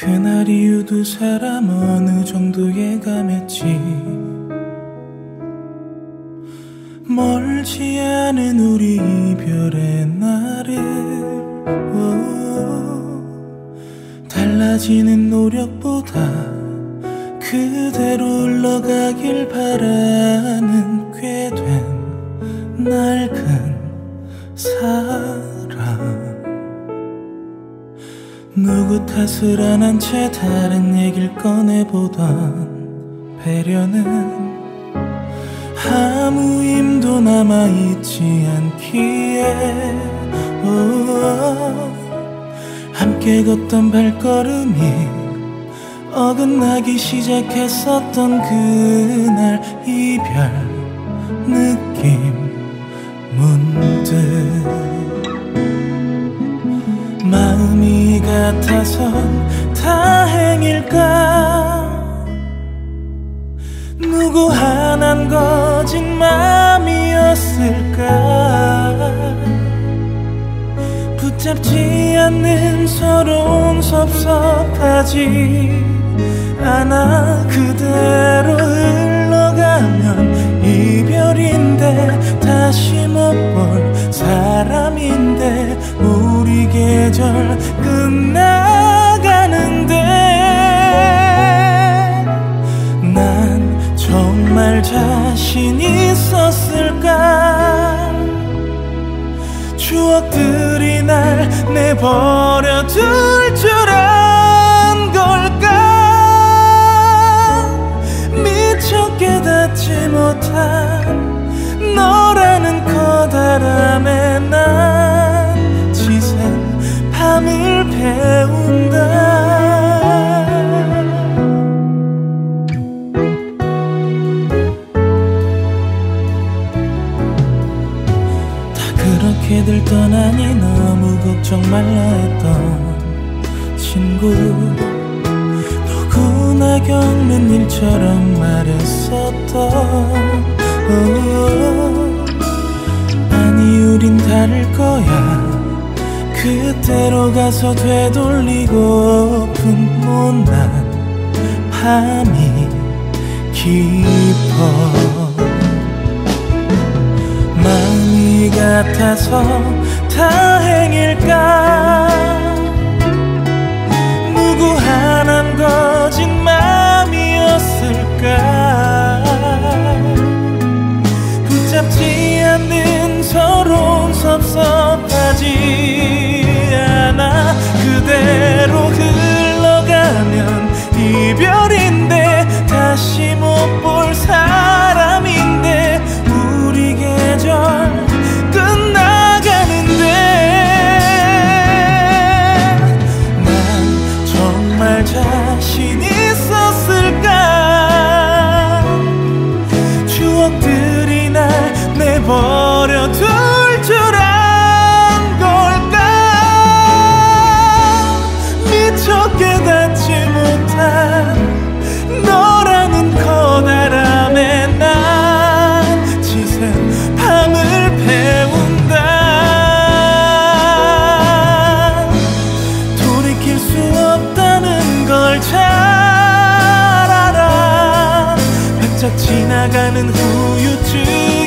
그날 이후 두 사람 어느 정도 예감했지. 멀지 않은 우리 이별의 날을 달라지는 노력보다 그대로 흘러가길 바라는 꽤 된 낡은 사랑. 누구 탓을 안 한 채 다른 얘기를 꺼내보던 배려는 아무 힘도 남아있지 않기에 함께 걷던 발걸음이 어긋나기 시작했었던 그날 이별 느낌 문득 마음이 같아선 다행일까. 누구 하나는 거짓 맘이었을까. 붙잡지 않는 서로는 섭섭하지 않아. 그대로 흘러가면 이별인데 다시 못 볼 사람인데 우리 계절 끝나가는데 난 정말 자신 있었을까. 추억들이 날 내버려 둘 줄 안 걸까. 미처 깨닫지 못한 너라는 커다람에 난 지샌 밤을 배운다. 그렇게들 떠나니 너무 걱정 말라 했던 친구. 누구나 겪는 일처럼 말했었던 아니 우린 다를 거야. 그때로 가서 되돌리고픈 못난 밤이 깊어. 마음이 같아서 다행일까. 누구 하나는 거짓 맘이었을까. 붙잡지 않는 서로는 섭섭하지 않아. 그대로 흘러가면 이별인데 다시 못 볼 사람인데 우리 계절 끝나가는데 난 정말 자신 있었을까. 추억들이 날 내버려 둘 줄 안 걸까. 미처 깨닫지 못한 너라는 커다람에 난 지샌 밤을 배운다. 돌이킬 수 없다는 걸 잘 알아. 바짝 지나가는 후유증